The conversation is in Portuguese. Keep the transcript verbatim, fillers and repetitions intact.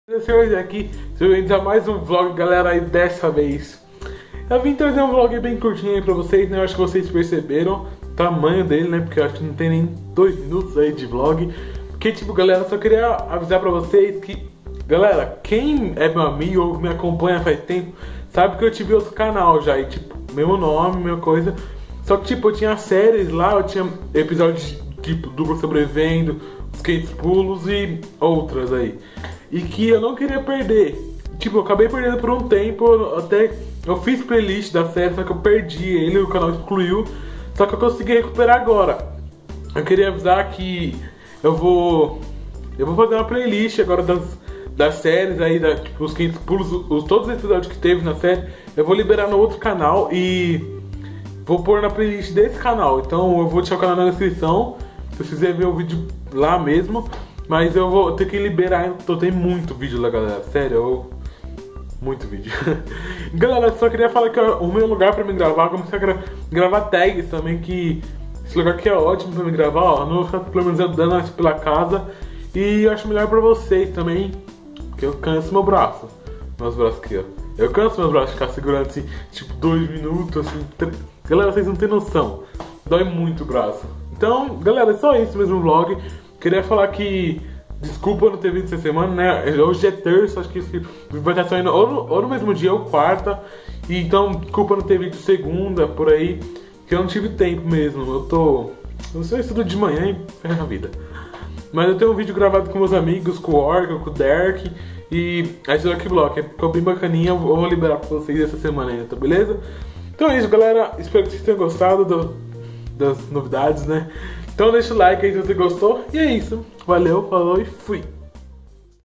Hoje aqui, bem-vindos a mais um vlog, galera, e dessa vez eu vim trazer um vlog bem curtinho aí pra vocês, né? Eu acho que vocês perceberam o tamanho dele, né? Porque eu acho que não tem nem dois minutos aí de vlog. Porque, tipo, galera, só queria avisar pra vocês que, galera, quem é meu amigo ou me acompanha faz tempo, sabe que eu tive outro canal já, e tipo, mesmo nome, mesma coisa. Só que, tipo, eu tinha séries lá, eu tinha episódios tipo Duplo Sobrevivendo, Os quinhentos Pulos e outras aí. E que eu não queria perder. Tipo, eu acabei perdendo por um tempo. Até eu fiz playlist da série, só que eu perdi ele, o canal excluiu. Só que eu consegui recuperar agora. Eu queria avisar que eu vou Eu vou fazer uma playlist agora das, das séries aí, da, tipo, os quinhentos Pulos, os, todos os episódios que teve na série. Eu vou liberar no outro canal e vou pôr na playlist desse canal. Então eu vou deixar o canal na descrição, se vocês quiserem ver o vídeo lá mesmo. Mas eu vou ter que liberar, então tem muito vídeo lá, galera, sério, eu... muito vídeo. Galera, só queria falar que o meu lugar pra me gravar, eu comecei a gra gravar tags também, que esse lugar aqui é ótimo pra me gravar, ó, não vou ficar pelo menos andando pela casa. E eu acho melhor pra vocês também, que eu canso meu braço, meus braços aqui, ó. Eu canso meus braços ficar segurando assim, tipo, dois minutos, assim. Galera, vocês não tem noção, dói muito o braço. Então, galera, é só isso mesmo o vlog. Queria falar que, desculpa não ter vídeo essa semana, né? Hoje é terça, acho que vai estar saindo ou no, ou no mesmo dia ou quarta. E então, desculpa não ter vídeo segunda, por aí, que eu não tive tempo mesmo. Eu tô... eu só estudo de manhã e ferra a vida. Mas eu tenho um vídeo gravado com meus amigos, com o Orca, com o Derek e a Dark Block. Ficou bem bacaninha, eu vou liberar pra vocês essa semana ainda, tá beleza? Então é isso, galera. Espero que vocês tenham gostado do, das novidades, né? Então deixa o like aí se você gostou. E é isso. Valeu, falou e fui.